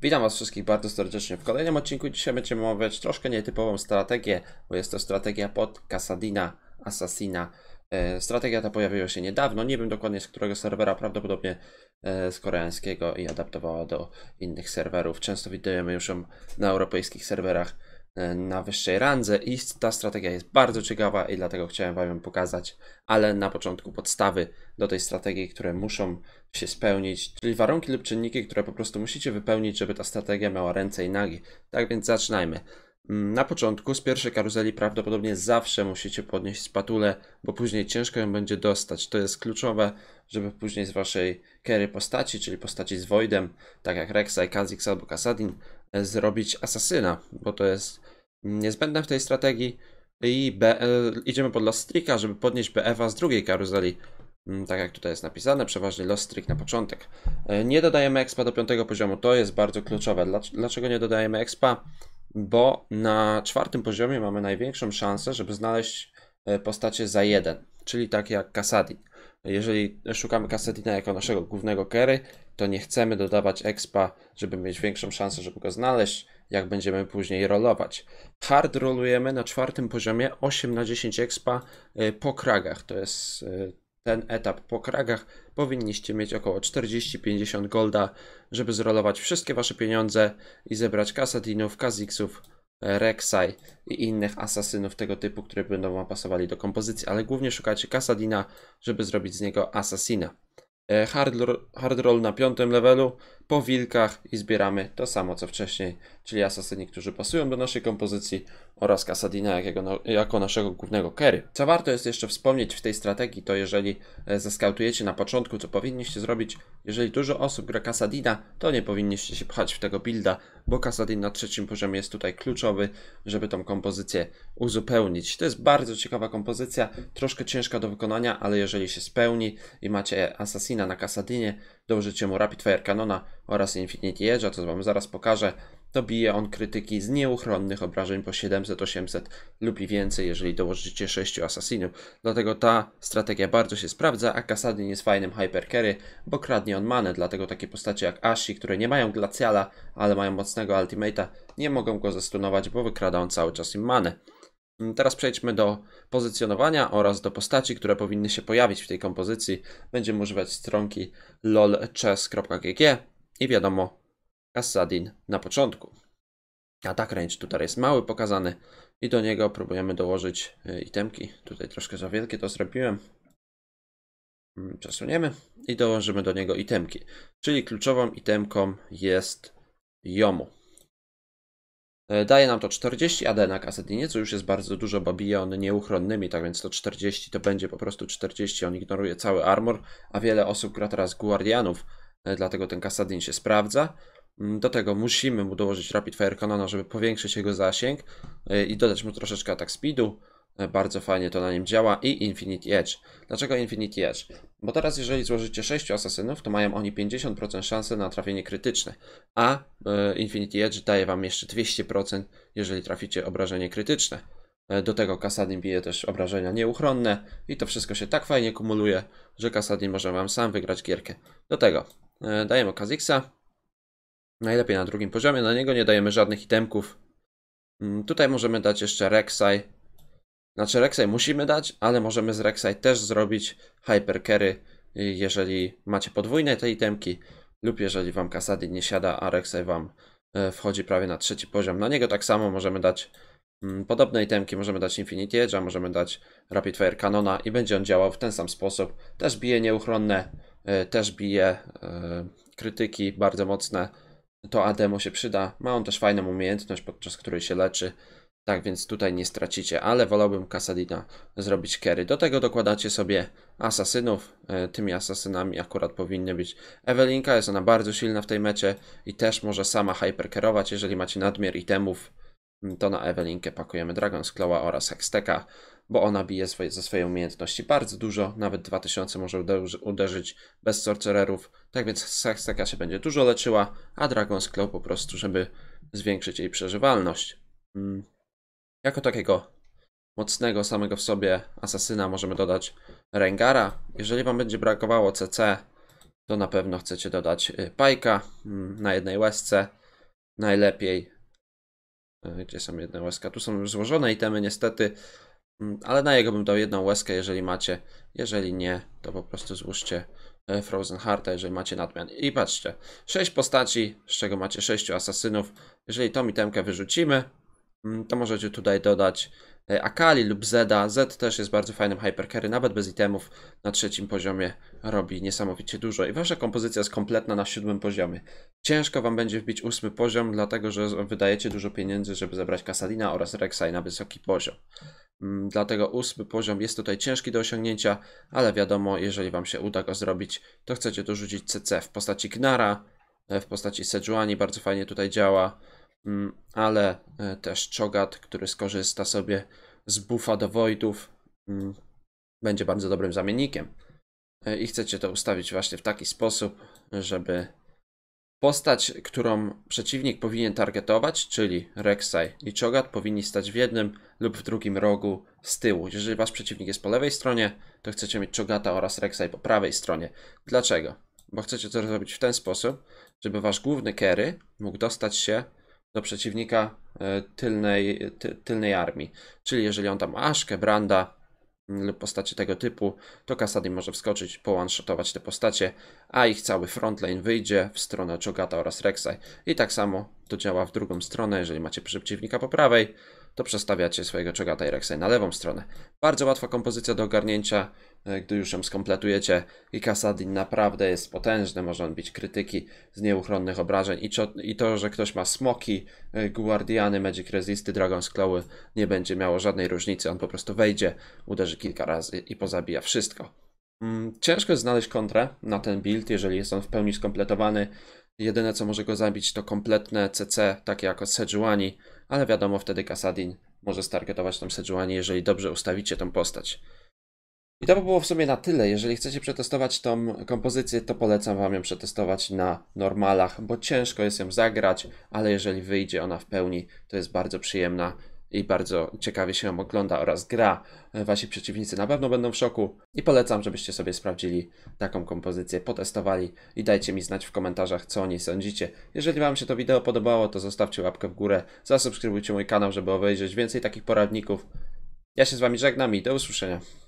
Witam Was wszystkich bardzo serdecznie w kolejnym odcinku. Dzisiaj będziemy omawiać troszkę nietypową strategię, bo jest to strategia pod Kassadina Assassina. Strategia ta pojawiła się niedawno, nie wiem dokładnie z którego serwera, prawdopodobnie z koreańskiego i adaptowała do innych serwerów. Często widujemy już ją na europejskich serwerach na wyższej randze i ta strategia jest bardzo ciekawa i dlatego chciałem Wam ją pokazać, ale na początku podstawy do tej strategii, które muszą się spełnić, czyli warunki lub czynniki, które po prostu musicie wypełnić, żeby ta strategia miała ręce i nogi. Tak więc zaczynajmy. Na początku z pierwszej karuzeli prawdopodobnie zawsze musicie podnieść spatulę, bo później ciężko ją będzie dostać. To jest kluczowe, żeby później z waszej carry postaci, czyli postaci z Voidem, tak jak Rek'Sai, Kha'Zix albo Kassadin, zrobić asasyna, bo to jest niezbędne w tej strategii. I idziemy pod Lost Streaka, żeby podnieść BF-a z drugiej karuzeli. Tak jak tutaj jest napisane, przeważnie Lost Streak na początek. Nie dodajemy expa do 5. poziomu, to jest bardzo kluczowe. Dlaczego nie dodajemy expa? Bo na 4. poziomie mamy największą szansę, żeby znaleźć postacie za 1, czyli takie jak Kassadin. Jeżeli szukamy Kassadina jako naszego głównego carry, to nie chcemy dodawać expa, żeby mieć większą szansę, żeby go znaleźć, jak będziemy później rollować. Hard rollujemy na 4. poziomie 8 na 10 expa po kragach. To jest ten etap po kragach. Powinniście mieć około 40-50 golda, żeby zrolować wszystkie wasze pieniądze i zebrać Kassadinów, Kha'Zixów, Rek'Sai i innych asasynów tego typu, które będą wam pasowali do kompozycji, ale głównie szukacie Kassadina, żeby zrobić z niego asasina. Hard roll na 5. levelu po wilkach i zbieramy to samo co wcześniej, czyli asasyni, którzy pasują do naszej kompozycji oraz Kassadina jako naszego głównego carry. Co warto jest jeszcze wspomnieć w tej strategii, to jeżeli zeskautujecie na początku, co powinniście zrobić, jeżeli dużo osób gra Kassadina, to nie powinniście się pchać w tego builda, bo Kassadin na 3. poziomie jest tutaj kluczowy, żeby tą kompozycję uzupełnić. To jest bardzo ciekawa kompozycja, troszkę ciężka do wykonania, ale jeżeli się spełni i macie asasina na Kassadinie, dołożycie mu Rapid Fire Cannona oraz Infinity Edge'a, co wam zaraz pokażę, to bije on krytyki z nieuchronnych obrażeń po 700-800 lub i więcej, jeżeli dołożycie 6 asasinów. Dlatego ta strategia bardzo się sprawdza, a Kassadin jest fajnym hyper carry, bo kradnie on manę, dlatego takie postacie jak Ashe, które nie mają glaciala, ale mają mocnego ultimate'a, nie mogą go zestunować, bo wykrada on cały czas im manę. Teraz przejdźmy do pozycjonowania oraz do postaci, które powinny się pojawić w tej kompozycji. Będziemy używać stronki lolchess.gg i wiadomo, Kassadin na początku. Attack range tutaj jest mały pokazany i do niego próbujemy dołożyć itemki. Tutaj troszkę za wielkie to zrobiłem. Przesuniemy i dołożymy do niego itemki. Czyli kluczową itemką jest Yomu. Daje nam to 40 AD na Kassadinie, co już jest bardzo dużo, bo bije on nieuchronnymi, tak więc to 40 to będzie po prostu 40, on ignoruje cały armor, a wiele osób gra teraz Guardianów, dlatego ten Kassadin się sprawdza. Do tego musimy mu dołożyć Rapid Fire Cannona, żeby powiększyć jego zasięg i dodać mu troszeczkę attack speedu. Bardzo fajnie to na nim działa i Infinity Edge. Dlaczego Infinity Edge? Bo teraz jeżeli złożycie 6 asasynów, to mają oni 50% szansy na trafienie krytyczne, a Infinity Edge daje wam jeszcze 200%, jeżeli traficie obrażenie krytyczne. Do tego Kassadin bije też obrażenia nieuchronne i to wszystko się tak fajnie kumuluje, że Kassadin może wam sam wygrać gierkę. Do tego dajemy Kha'Zixa, najlepiej na 2. poziomie, na niego nie dajemy żadnych itemków. Tutaj możemy dać jeszcze Rek'Sai. Znaczy Rek'Sai musimy dać, ale możemy z Rek'Sai też zrobić hyper carry, jeżeli macie podwójne te itemki lub jeżeli wam Kassadin nie siada, a Rek'Sai wam wchodzi prawie na 3. poziom. Na niego tak samo możemy dać podobne itemki, możemy dać Infinity Edge'a, możemy dać Rapid Fire Cannona i będzie on działał w ten sam sposób. Też bije nieuchronne, też bije krytyki bardzo mocne. To AD mu się przyda. Ma on też fajną umiejętność, podczas której się leczy. Tak więc tutaj nie stracicie, ale wolałbym Kassadina zrobić carry. Do tego dokładacie sobie asasynów. Tymi asasynami akurat powinny być Evelinka, jest ona bardzo silna w tej mecie i też może sama hypercarować. Jeżeli macie nadmiar itemów, to na Evelinkę pakujemy Dragon's Claw'a oraz Hextech'a, bo ona bije ze swojej umiejętności bardzo dużo, nawet 2000 może uderzyć bez sorcererów, tak więc z Hextech'a się będzie dużo leczyła, a Dragon's Claw po prostu, żeby zwiększyć jej przeżywalność. Jako takiego mocnego samego w sobie asasyna możemy dodać Rengara. Jeżeli wam będzie brakowało CC, to na pewno chcecie dodać Pajka na jednej łezce. najlepiej. Gdzie są jedne łezka? Tu są już złożone itemy niestety, ale na jego bym dał jedną łezkę, jeżeli macie. Jeżeli nie, to po prostu złóżcie Frozen Hearta, jeżeli macie nadmiar. I patrzcie, 6 postaci, z czego macie 6 asasynów. Jeżeli tą itemkę wyrzucimy, to możecie tutaj dodać Akali lub Zeda. Zed też jest bardzo fajnym hypercarry, nawet bez itemów na 3. poziomie robi niesamowicie dużo i wasza kompozycja jest kompletna na 7. poziomie. Ciężko wam będzie wbić 8. poziom, dlatego że wydajecie dużo pieniędzy, żeby zebrać Kassadina oraz Rek'Sai na wysoki poziom. Dlatego 8. poziom jest tutaj ciężki do osiągnięcia, ale wiadomo, jeżeli wam się uda go zrobić, to chcecie dorzucić CC w postaci Gnara, w postaci Sejuani, bardzo fajnie tutaj działa, ale też Cho'Gath, który skorzysta sobie z buffa do Voidów, będzie bardzo dobrym zamiennikiem. I chcecie to ustawić właśnie w taki sposób, żeby postać, którą przeciwnik powinien targetować, czyli Rek'Sai i Cho'Gath, powinni stać w jednym lub w drugim rogu z tyłu. Jeżeli wasz przeciwnik jest po lewej stronie, to chcecie mieć Cho'Gatha oraz Rek'Sai po prawej stronie. Dlaczego? Bo chcecie to zrobić w ten sposób, żeby wasz główny carry mógł dostać się do przeciwnika tylnej armii. Czyli jeżeli on tam ma Ashkę, Branda lub postacie tego typu, to Kassadin może wskoczyć, po-one-shotować te postacie, a ich cały frontlane wyjdzie w stronę Cho'Gatha oraz Rek'Sai. I tak samo to działa w drugą stronę, jeżeli macie przeciwnika po prawej, to przestawiacie swojego Cho'Gatha i Rek'Sai na lewą stronę. Bardzo łatwa kompozycja do ogarnięcia, gdy już ją skompletujecie i Kassadin naprawdę jest potężny, może on bić krytyki z nieuchronnych obrażeń i to, że ktoś ma smoki, guardiany, magic resisty, dragon's clawy nie będzie miało żadnej różnicy, on po prostu wejdzie, uderzy kilka razy i pozabija wszystko. Ciężko jest znaleźć kontrę na ten build, jeżeli jest on w pełni skompletowany. Jedyne co może go zabić to kompletne CC, takie jak Sejuani, ale wiadomo, wtedy Kassadin może stargetować tą Sejuani, jeżeli dobrze ustawicie tą postać. I to by było w sumie na tyle. Jeżeli chcecie przetestować tą kompozycję, to polecam wam ją przetestować na normalach, bo ciężko jest ją zagrać, ale jeżeli wyjdzie ona w pełni, to jest bardzo przyjemna i bardzo ciekawie się ją ogląda oraz gra. Wasi przeciwnicy na pewno będą w szoku i polecam, żebyście sobie sprawdzili taką kompozycję, potestowali i dajcie mi znać w komentarzach, co o niej sądzicie. Jeżeli wam się to wideo podobało, to zostawcie łapkę w górę, zasubskrybujcie mój kanał, żeby obejrzeć więcej takich poradników. Ja się z wami żegnam i do usłyszenia.